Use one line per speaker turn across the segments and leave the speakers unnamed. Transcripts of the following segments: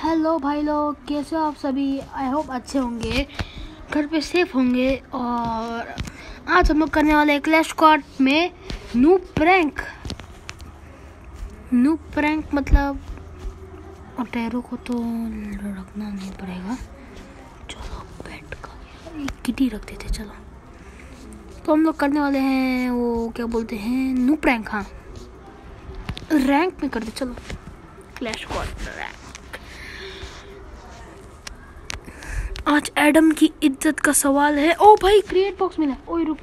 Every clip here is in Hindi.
हेलो भाई लोग, कैसे हो आप सभी। आई होप अच्छे होंगे, घर पे सेफ होंगे। और आज हम लोग करने वाले हैं क्लैश स्क्वाड में नूब प्रैंक। मतलब अटेरो को तो रखना नहीं पड़ेगा। चलो पेट का किटी रख देते। चलो तो हम लोग करने वाले हैं वो क्या बोलते हैं, नूब प्रैंक। हाँ, रैंक में करते। चलो क्लैश स्क्वाड रैंक। आज एडम की इज्जत का सवाल है। ओ भाई क्रिएट बॉक्स मिला। ओए रुक।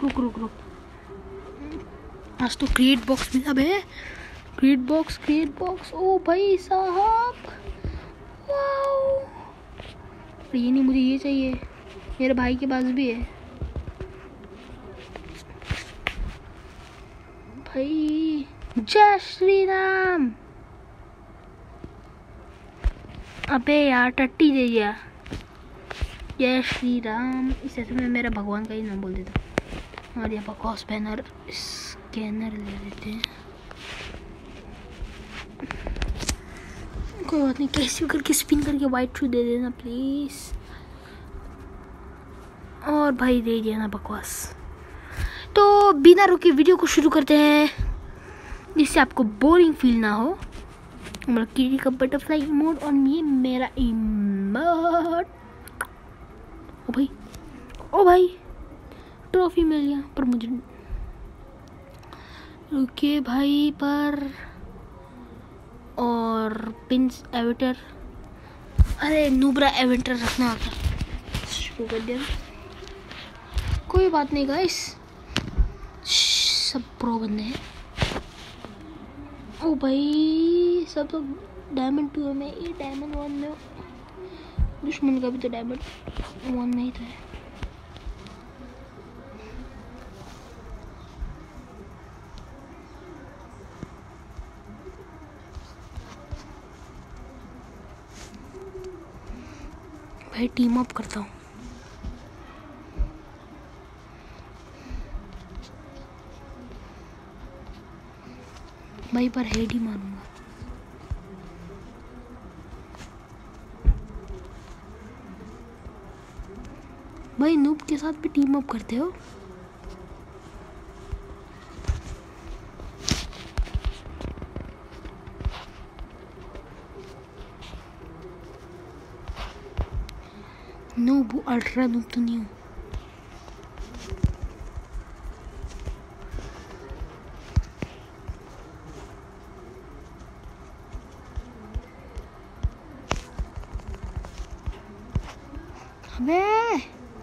आज तो क्रिएट बॉक्स मिला बे। Create box. ओ भाई साहब, वाओ। ये नहीं, मुझे ये चाहिए। मेरे भाई के पास भी है भाई। जय श्री राम। अबे यार टट्टी दे दिया। जय श्री राम। इस ऐसे में मेरा भगवान का ही नाम बोल देता। और ये बकवास बैनर स्कैनर ले लेते हैं। कोई बात नहीं, कैसे भी करके स्पिन करके वाइट शू दे देना प्लीज। और भाई दे दिया ना बकवास। तो बिना रुके वीडियो को शुरू करते हैं, जिससे आपको बोरिंग फील ना हो। हमारा कीड़ी का बटरफ्लाई इमोट और ये मेरा इमोट। ओ भाई ट्रॉफी मिल गया, पर मुझे रुके भाई पर। और पिंस एविटर, अरे नूबरा एविटर रखना होता। कोई बात नहीं गाइस, सब प्रो बंदे हैं। ओ भाई सब तो डायमंड 2 में, ये डायमंड 1 में। दुश्मन का भी तो डायमंड 1 में ही था। भाई टीम अप करता हूँ। भाई पर हेड ही मारूंगा। भाई नूब के साथ भी टीम अप करते हो। नूब अल्ट्रा नूब तो नहीं हूँ। अबे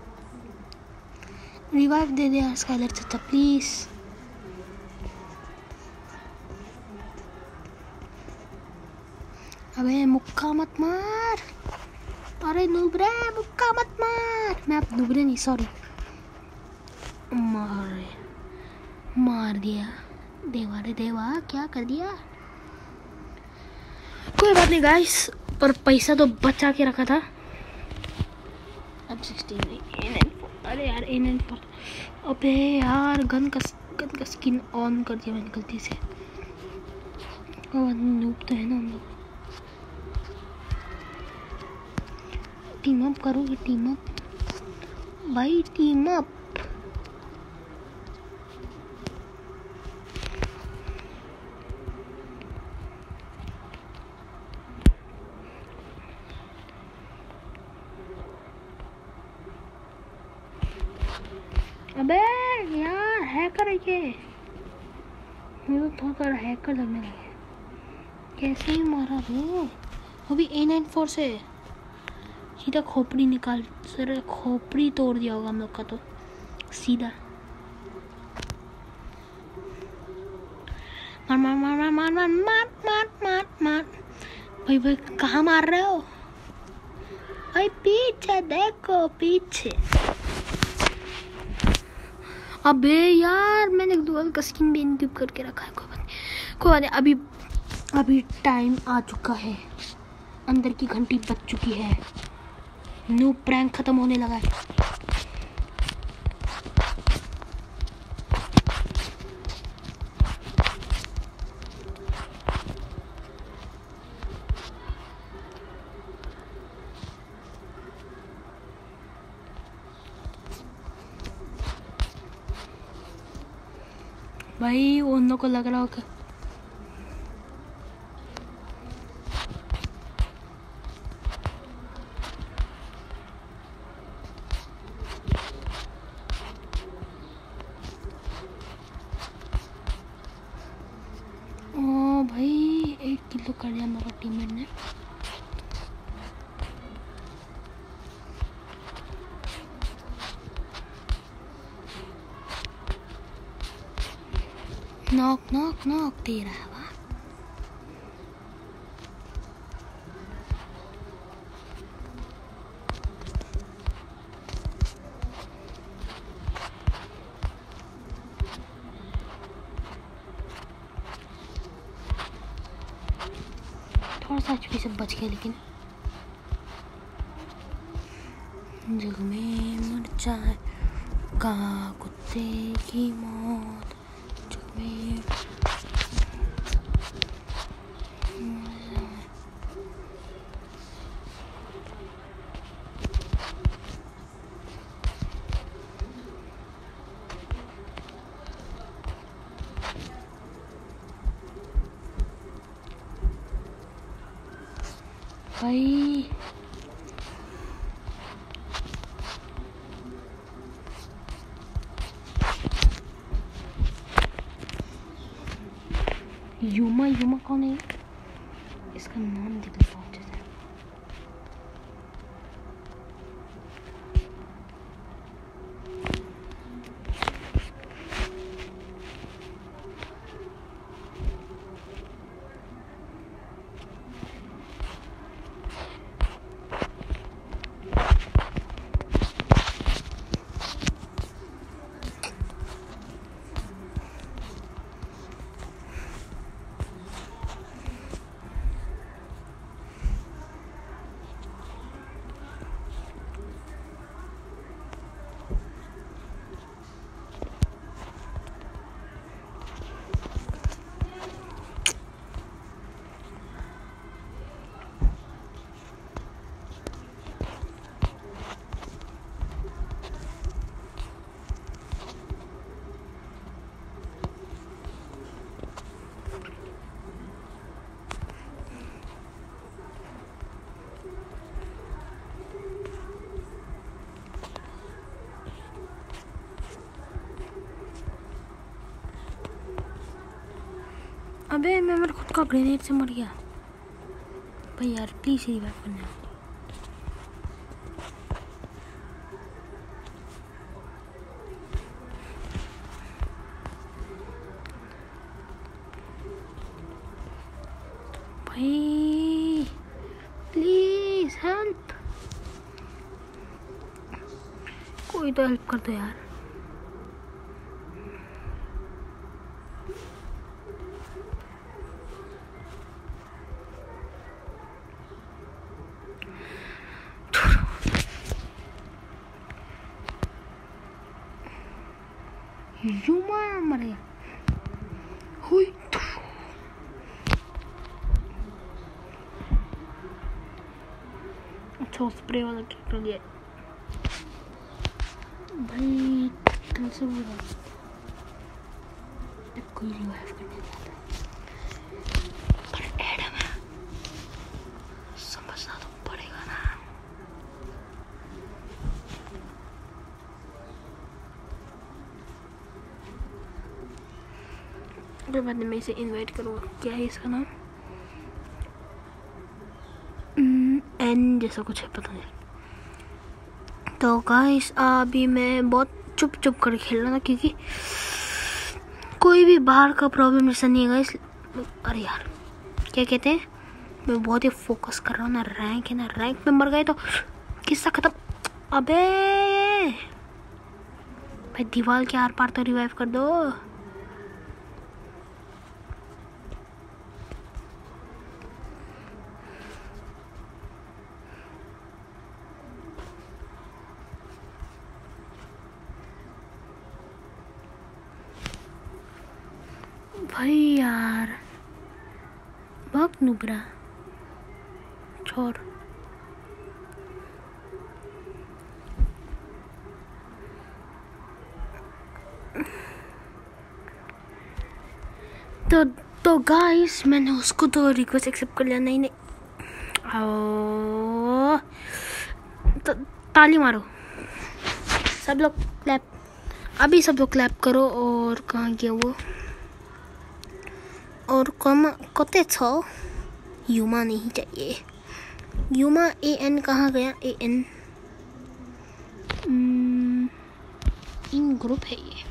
रिवाइव दे दे यार स्काइलर चाचा प्लीज। अबे मुक्का मत मार। अरे नूबरे मुक्का मत मार। मैं आप नूबरे नहीं, सॉरी। मार दिया। देवा रे देवा, क्या कर दिया। कोई बात नहीं गाइस, पर पैसा तो बचा के रखा था। अब 16 नहीं, अरे यार A94। अबे यार गन का स्किन ऑन कर दिया मैंने गलती से। नूब तो है ना हम लोग। टीम अप करोगे? टीम अप भाई, टीम अप। अबे यार हैकर है ये। मुझे तो थोड़ा हैकर लगने लगे। कैसे ही मारा रे। अभी A94 से सीधा खोपड़ी निकाल, सर खोपड़ी तोड़ दिया होगा हम लोग का तो सीधा। मार मार मार मार मार मार मार मार मार। भाई कहाँ मार रहे हो भाई? पीछे देखो पीछे। अबे यार मैंने दुआल का स्किन भी इनक्यूब करके रखा है। कोई बात नहीं। अभी टाइम आ चुका है, अंदर की घंटी बज चुकी है। नूब प्रैंक खत्म होने लगा है। भाई उन लोग को लग रहा होगा ओ भाई 1 किलो कर दिया हमारा टीममेट ने। नॉक नॉक नॉक दे रहा है वाह। थोड़ा सा एचपी से बच गया लेकिन जग में मर जाए का कुत्ते की मौत जग में भाई यूमा यूमा कौन है? इसका नाम दिख रहा है। अबे मैं मेरे खुद का ग्रेनेड से मर गया भाई यार प्लीज रिवाइव करना। भाई प्लीज हेल्प कोई तो हेल्प कर दो यार। यूमा मर गया हुई अच्छा स्प्रे वाला कैरेक्टर लिया भाई कैसे बोला कोई रिवाइव करने जाता पर एडम है समझना तो पड़ेगा ना। फिर बाद में इसे इनवाइट करूँगा। क्या है इसका नाम? एन जैसा कुछ है पता नहीं। तो गाइस अभी मैं बहुत चुप चुप कर खेल रहा था क्योंकि कोई भी बाहर का प्रॉब्लम जैसा नहीं है गाइस। अरे यार क्या कहते हैं मैं बहुत ही फोकस कर रहा हूँ ना। रैंक है ना रैंक में मर गए तो किस्सा खत्म। अबे भाई दीवार के आर पार तो रिवाइव कर दो। भाई यार भाग नुबरा छोड़। तो गाइस मैंने उसको तो रिक्वेस्ट एक्सेप्ट कर लिया। नहीं नहीं, तो ताली मारो सब लोग, क्लैप अभी सब लोग क्लैप करो। और कहाँ गया वो? और कते छो? यूमा नहीं चाहिए। यूमा AN कहाँ गया? AN इन ग्रुप है ये।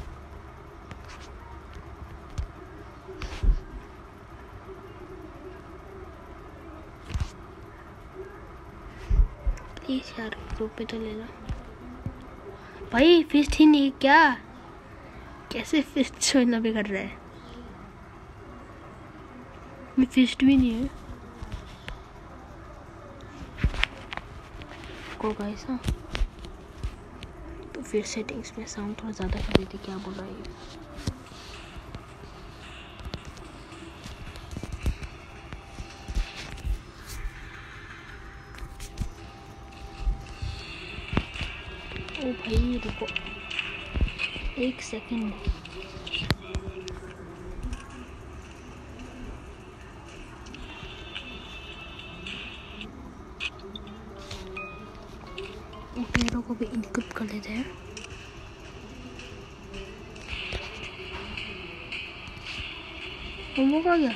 प्लीज यार ग्रुप पे तो ले लो भाई। फिस्ट ही नहीं क्या? कैसे फिस्ट छोड़ना भी कर रहा है? मैं फिस्ट भी नहीं है को गाइस। हाँ तो फिर सेटिंग्स में साउंड थोड़ा ज़्यादा कर देती। क्या बोल रहा है? ओ भाई रुको 1 सेकंड। पैरों को भी इनक्रिप्ट कर लेते हैं। वो आ गया।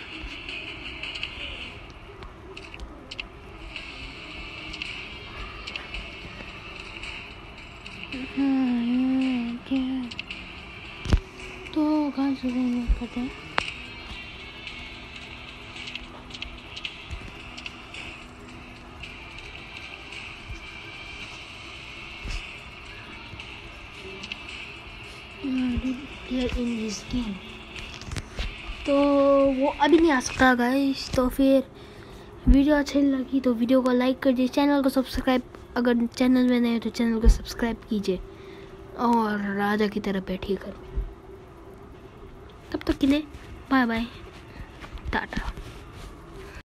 तो कहाँ से करते हैं? प्लेयर इन दिस गेम, तो वो अभी नहीं आ सकता गाइस। तो फिर वीडियो अच्छी लगी तो वीडियो को लाइक कर दीजिए, चैनल को सब्सक्राइब, अगर चैनल में नए हो तो चैनल को सब्सक्राइब कीजिए और राजा की तरह बैठिए घर में। तब तक के लिए बाय बाय, टाटा।